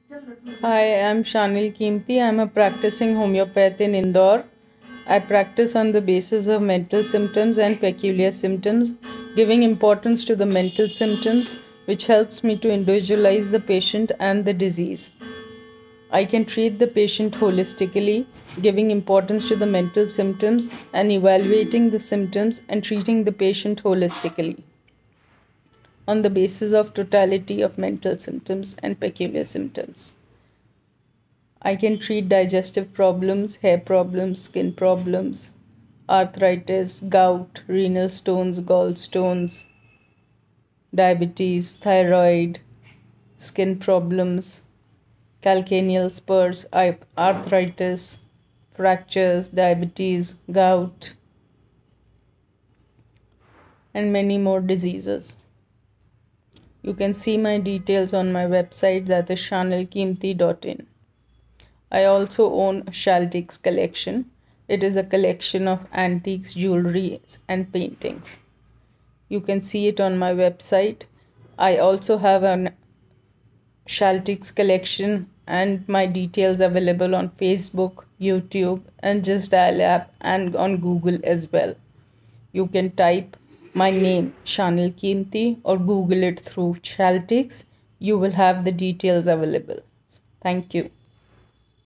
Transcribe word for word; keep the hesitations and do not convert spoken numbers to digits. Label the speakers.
Speaker 1: Hi, I'm Shanil Keemti. I'm a practicing homeopath in Indore. I practice on the basis of mental symptoms and peculiar symptoms, giving importance to the mental symptoms, which helps me to individualize the patient and the disease. I can treat the patient holistically, giving importance to the mental symptoms and evaluating the symptoms and treating the patient holistically on the basis of totality of mental symptoms and peculiar symptoms. I can treat digestive problems, hair problems, skin problems, arthritis, gout, renal stones, gallstones, diabetes, thyroid, skin problems, calcaneal spurs, arthritis, fractures, diabetes, gout, and many more diseases. You can see my details on my website, that is shanil keemti dot in. I also own a Shaltiques collection. It is a collection of antiques, jewelry, and paintings. You can see it on my website. I also have an Shaltiques collection and my details available on Facebook, YouTube, and Just Dial app, and on Google as well. You can type my name, Shanil Keemti, or Google it through Shaltiques. You will have the details available. Thank you.